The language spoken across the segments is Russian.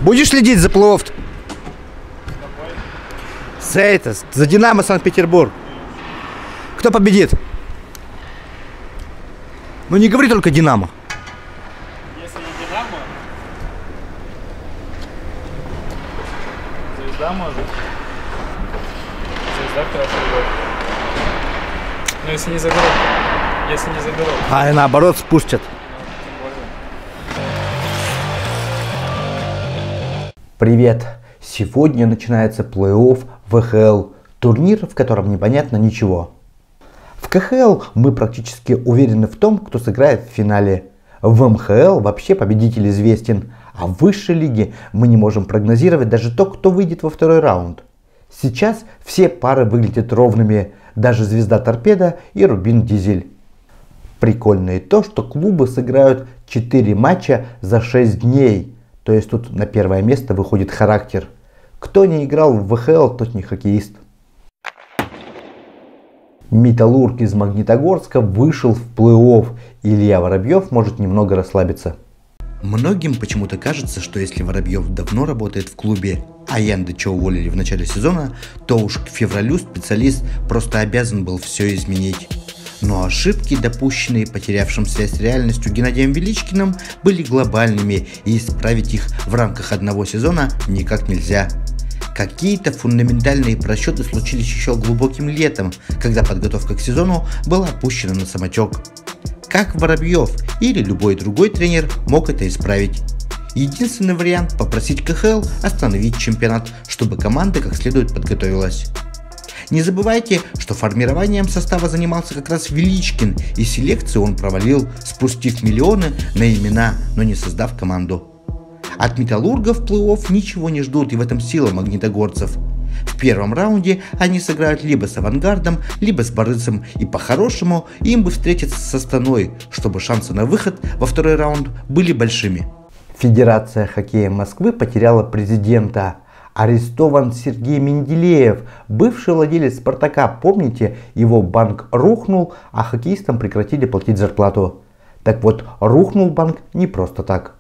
Будешь следить за плей-офф? За Динамо Санкт-Петербург. Кто победит? Ну не говори только Динамо. Если не Динамо, Звезда может. Звезда хорошо играет. Но если не заберут. Если не заберут. А наоборот спустят. Привет! Сегодня начинается плей-офф ВХЛ, турнир, в котором непонятно ничего. В КХЛ мы практически уверены в том, кто сыграет в финале. В МХЛ вообще победитель известен, а в высшей лиге мы не можем прогнозировать даже то, кто выйдет во второй раунд. Сейчас все пары выглядят ровными, даже Звезда Торпедо и Рубин Дизель. Прикольно и то, что клубы сыграют 4 матча за 6 дней. То есть тут на первое место выходит характер. Кто не играл в ВХЛ, тот не хоккеист. Металлург из Магнитогорска вышел в плей-офф. Илья Воробьев может немного расслабиться. Многим почему-то кажется, что если Воробьев давно работает в клубе, а Яндыча уволили в начале сезона, то уж к февралю специалист просто обязан был все изменить. Но ошибки, допущенные потерявшим связь с реальностью Геннадием Величкиным, были глобальными, и исправить их в рамках одного сезона никак нельзя. Какие-то фундаментальные просчеты случились еще глубоким летом, когда подготовка к сезону была опущена на самотек. Как Воробьев или любой другой тренер мог это исправить? Единственный вариант – попросить КХЛ остановить чемпионат, чтобы команда как следует подготовилась. Не забывайте, что формированием состава занимался как раз Величкин, и селекцию он провалил, спустив миллионы на имена, но не создав команду. От Металлурга в плей-офф ничего не ждут, и в этом сила магнитогорцев. В первом раунде они сыграют либо с Авангардом, либо с Борисом, и по-хорошему им бы встретиться с Астаной, чтобы шансы на выход во второй раунд были большими. Федерация хоккея Москвы потеряла президента. Арестован Сергей Менделеев, бывший владелец Спартака. Помните, его банк рухнул, а хоккеистам прекратили платить зарплату. Так вот, рухнул банк не просто так.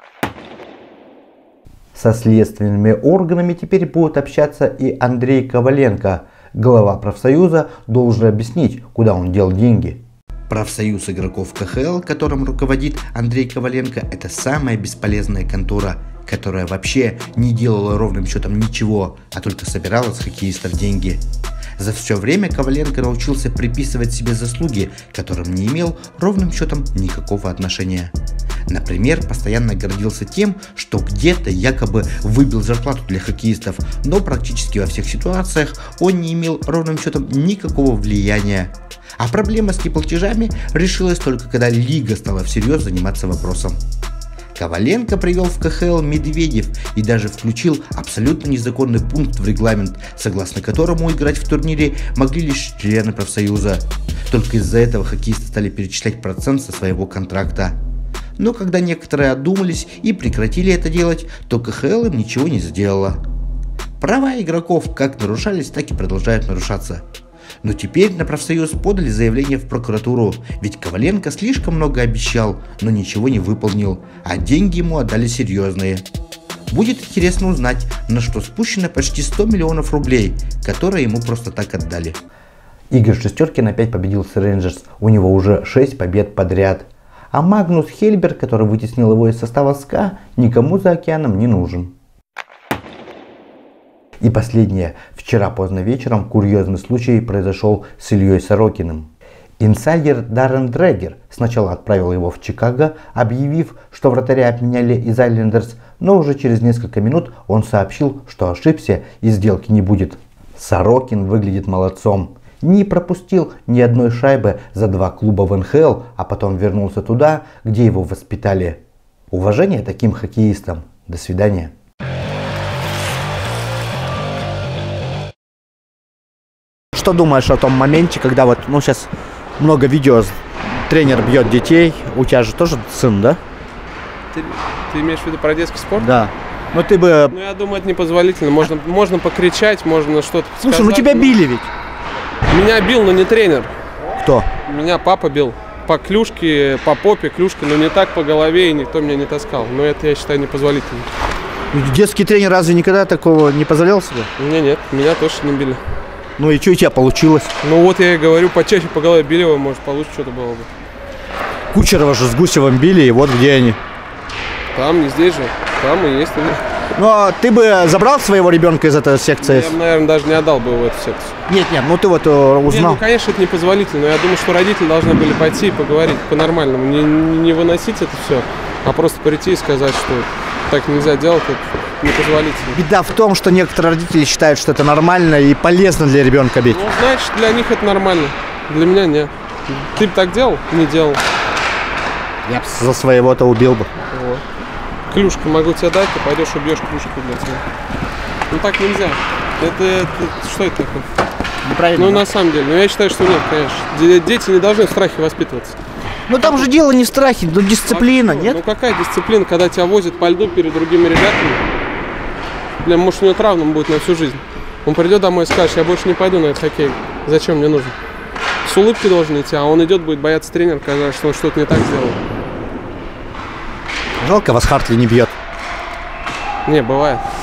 Со следственными органами теперь будет общаться и Андрей Коваленко. Глава профсоюза должен объяснить, куда он дел деньги. Профсоюз игроков КХЛ, которым руководит Андрей Коваленко, это самая бесполезная контора, которая вообще не делала ровным счетом ничего, а только собирала с хоккеистов деньги. За все время Коваленко научился приписывать себе заслуги, к которым не имел ровным счетом никакого отношения. Например, постоянно гордился тем, что где-то якобы выбил зарплату для хоккеистов, но практически во всех ситуациях он не имел ровным счетом никакого влияния. А проблема с неплатежами решилась только когда лига стала всерьез заниматься вопросом. Коваленко привел в КХЛ Медведев и даже включил абсолютно незаконный пункт в регламент, согласно которому играть в турнире могли лишь члены профсоюза. Только из-за этого хоккеисты стали перечислять процент со своего контракта. Но когда некоторые одумались и прекратили это делать, то КХЛ им ничего не сделала. Права игроков как нарушались, так и продолжают нарушаться. Но теперь на профсоюз подали заявление в прокуратуру, ведь Коваленко слишком много обещал, но ничего не выполнил, а деньги ему отдали серьезные. Будет интересно узнать, на что спущено почти 100 миллионов рублей, которые ему просто так отдали. Игорь Шестеркин опять победил с Рейнджерс, у него уже 6 побед подряд. А Магнус Хельбер, который вытеснил его из состава СКА, никому за океаном не нужен. И последнее. Вчера поздно вечером курьезный случай произошел с Ильей Сорокиным. Инсайдер Даррен Дрегер сначала отправил его в Чикаго, объявив, что вратаря обменяли из Айлендерс, но уже через несколько минут он сообщил, что ошибся и сделки не будет. Сорокин выглядит молодцом. Не пропустил ни одной шайбы за 2 клуба в НХЛ, а потом вернулся туда, где его воспитали. Уважение таким хоккеистам. До свидания. Что думаешь о том моменте, когда вот, сейчас много видео, тренер бьет детей, у тебя же тоже сын, да? Ты имеешь в виду про детский спорт? Да. Ну ты бы... Ну я думаю, это непозволительно. Можно покричать, можно что-то сказать. Слушай, тебя били ведь? Меня бил, но не тренер. Кто? Меня папа бил. По клюшке, по попе клюшки, но не так по голове, и никто меня не таскал. Но это, я считаю, непозволительно. Детский тренер разве никогда такого не позволял себе? Нет, меня тоже не били. Ну и что у тебя получилось? Ну вот я и говорю, почаще по голове били его, может получше что-то было бы. Кучерова же с Гусевым били, и вот где они. Там, не здесь же, там и есть. Ну а ты бы забрал своего ребенка из этой секции? Я бы, наверное, даже не отдал бы его в эту секцию. Нет, ну ты вот узнал. Нет, ну, конечно, это непозволительно, но я думаю, что родители должны были пойти и поговорить по-нормальному. Не выносить это все, а просто прийти и сказать, что так нельзя делать, это непозволительно. Беда в том, что некоторые родители считают, что это нормально и полезно для ребенка бить. Ну, значит, для них это нормально. Для меня нет. Ты бы так делал? Не делал. Я бы за своего-то убил бы. Вот. Клюшку могу тебе дать, ты пойдешь убьешь клюшку для тебя. Ну так нельзя. Это что это такое? Неправильно. Ну на самом деле, я считаю, что нет, конечно. Дети не должны в страхе воспитываться. Ну там же дело не в страхе, но дисциплина, А что? нет? Ну какая дисциплина, когда тебя возят по льду перед другими ребятами? Бля, может у него травма будет на всю жизнь. Он придет домой и скажет, я больше не пойду на этот хоккей. Зачем мне нужен? С улыбкой должен идти, а он идет, будет бояться тренера, сказать, что он что-то не так сделал. Жалко, вас Хартли не бьет. Не, бывает.